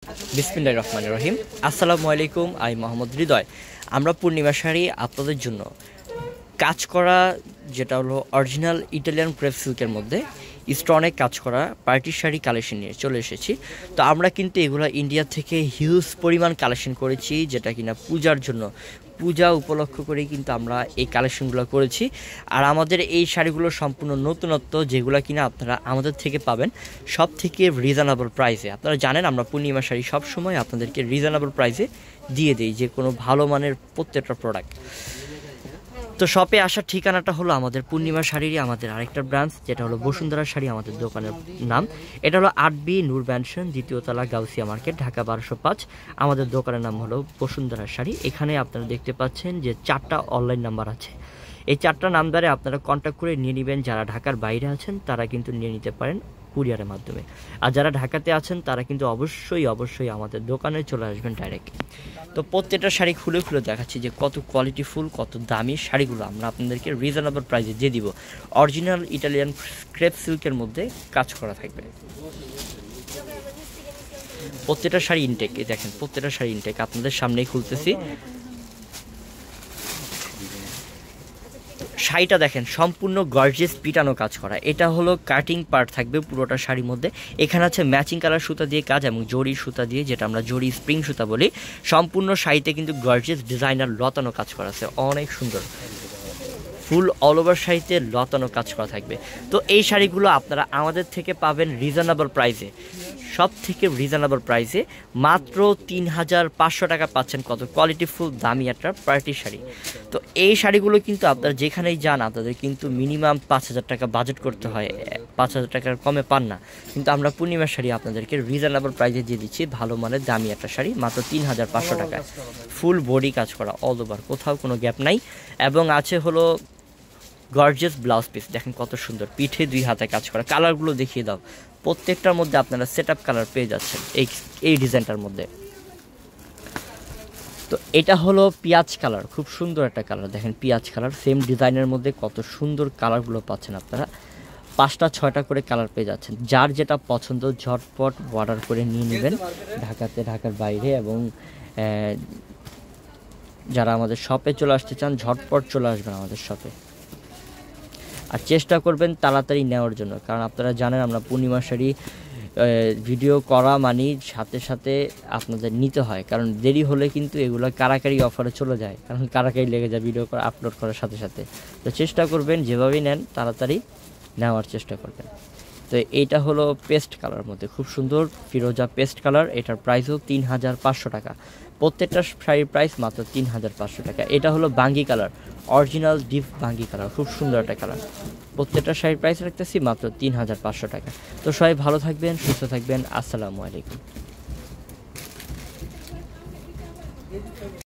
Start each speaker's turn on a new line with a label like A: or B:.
A: বিসমিল্লাহির রহমানির রহিম। আসসালামু আলাইকুম, আমি মোহাম্মদ হৃদয়। আমরা পূর্ণিমা শাড়ি আপনাদের জন্য কাজ করা, যেটা হলো অরিজিনাল ইটালিয়ান ক্রেপ সিল্কের মধ্যে স্টোনে কাজ করা পার্টি শাড়ি কালেকশন নিয়ে চলে এসেছি। তো আমরা কিন্তু এগুলো ইন্ডিয়া থেকে হিউজ পরিমাণ কালেকশন করেছি, যেটা কিনা পূজার জন্য, পূজা উপলক্ষ করেই কিন্তু আমরা এই কালেকশনগুলো করেছি। আর আমাদের এই শাড়িগুলো সম্পূর্ণ নতুনত্ব, যেগুলো কিনা আপনারা আমাদের থেকে পাবেন সব থেকে রিজনেবল প্রাইসে। আপনারা জানেন আমরা পূর্ণিমা শাড়ি সবসময় আপনাদেরকে রিজনেবল প্রাইসে দিয়ে দিই, যে কোনো ভালো মানের প্রত্যেকটা প্রোডাক্ট। তো শপে আসার ঠিকানাটা হলো আমাদের পূর্ণিমা শাড়িরই আমাদের আরেকটা ব্রাঞ্চ, যেটা হলো বসুন্ধরা শাড়ি আমাদের দোকানের নাম। এটা হলো 8B নূর ম্যানশন, দ্বিতীয় তলা, গাউসিয়া মার্কেট, ঢাকা 1205। আমাদের দোকানের নাম হলো বসুন্ধরা শাড়ি। এখানে আপনারা দেখতে পাচ্ছেন যে 4টা অনলাইন নাম্বার আছে। এই 4টা নাম্বারে আপনারা কন্ট্যাক্ট করে নিয়ে নেবেন। যারা ঢাকার বাইরে আছেন তারা কিন্তু নিয়ে নিতে পারেন কুরিয়ারের মাধ্যমে, আর যারা ঢাকাতে আছেন তারা কিন্তু অবশ্যই আমাদের দোকানে চলে আসবেন ডাইরেক্ট। তো প্রত্যেকটা শাড়ি খুলে খুলে দেখাচ্ছি যে কত কোয়ালিটিফুল, কত দামি শাড়িগুলো আমরা আপনাদেরকে রিজনেবল প্রাইসে দিয়ে দিব। অরিজিনাল ইটালিয়ান ক্রেপ সিল্কের মধ্যে কাজ করা থাকবে। প্রত্যেকটা শাড়ি ইনটেক, দেখেন প্রত্যেকটা শাড়ি ইনটেক আপনাদের সামনেই খুলতেছি। শাড়িটা দেখেন সম্পূর্ণ গর্জিয়াস পিটানো কাজ করা। এটা হলো কাটিং পার্ট থাকবে পুরোটা শাড়ির মধ্যে। এখানে আছে ম্যাচিং কালার সুতা দিয়ে কাজ এবং জরি সুতা দিয়ে, যেটা আমরা জরি স্প্রিং সুতা বলি। সম্পূর্ণ শাড়িতে কিন্তু গর্জিয়াস ডিজাইনার লতানো কাজ করা আছে, অনেক সুন্দর। ফুল অল ওভার শাড়িতে লতানো কাজ করা থাকবে। তো এই শাড়িগুলো আপনারা আমাদের থেকে পাবেন রিজনেবল প্রাইসে, সব থেকে রিজনেবল প্রাইসে মাত্র 3500 টাকা পাচ্ছেন। কত কোয়ালিটিফুল দামি একটা পার্টি শাড়ি। তো এই শাড়িগুলো কিন্তু আপনারা যেখানেই যান আপনাদের কিন্তু মিনিমাম 5000 টাকা বাজেট করতে হয়, 5000 টাকার কমে পান না। কিন্তু আমরা পূর্ণিমার শাড়ি আপনাদেরকে রিজনেবল প্রাইসে দিয়ে দিচ্ছি, ভালো মানের দামি একটা শাড়ি মাত্র 3500 টাকায়। ফুল বডি কাজ করা অল ওভার, কোথাও কোনো গ্যাপ নাই। এবং আছে হলো গর্জিয়াস ব্লাউজ পিস, দেখেন কত সুন্দর, পিঠে 2 হাতে কাজ করা। কালারগুলো দেখিয়ে দাও। প্রত্যেকটার মধ্যে আপনারা সেট আপ কালার পেয়ে যাচ্ছেন এই ডিজাইনটার মধ্যে। তো এটা হলো পেঁয়াজ কালার, খুব সুন্দর একটা কালার, দেখেন পেঁয়াজ কালার সেম ডিজাইনের মধ্যে কত সুন্দর কালারগুলো পাচ্ছেন আপনারা। 5টা 6টা করে কালার পেয়ে যাচ্ছেন। যার যেটা পছন্দ ঝটপট অর্ডার করে নিয়ে নেবেন ঢাকাতে, ঢাকার বাইরে, এবং যারা আমাদের শপে চলে আসতে চান ঝটপট চলে আসবেন আমাদের শপে। আর চেষ্টা করবেন তাড়াতাড়ি নেওয়ার জন্য, কারণ আপনারা জানেন আমরা পূর্ণিমা শাড়ি ভিডিও করা মানেই সাথে সাথে আপনাদের নিতে হয়, কারণ দেরি হলে কিন্তু এগুলো কারাকারি অফারে চলে যায়, কারণ কারাকারি লেগে যায় ভিডিও আপলোড করার সাথে সাথে। তো চেষ্টা করবেন যেভাবেই নেন তাড়াতাড়ি নেওয়ার চেষ্টা করবেন। তো এইটা হলো পেস্ট কালার মধ্যে খুব সুন্দর ফিরোজা পেস্ট কালার। এটার প্রাইসও 3500 টাকা। প্রত্যেকটা শাড়ির প্রাইস মাত্র 3500 টাকা। এটা হলো বাঙ্গি কালার, অরিজিনাল ডিপ বাঙ্গি কালার, খুব সুন্দর একটা কালার। প্রত্যেকটা শাড়ির প্রাইস রাখতেছি মাত্র 3500 টাকা। তো সবাই ভালো থাকবেন, সুস্থ থাকবেন। আসসালামু আলাইকুম।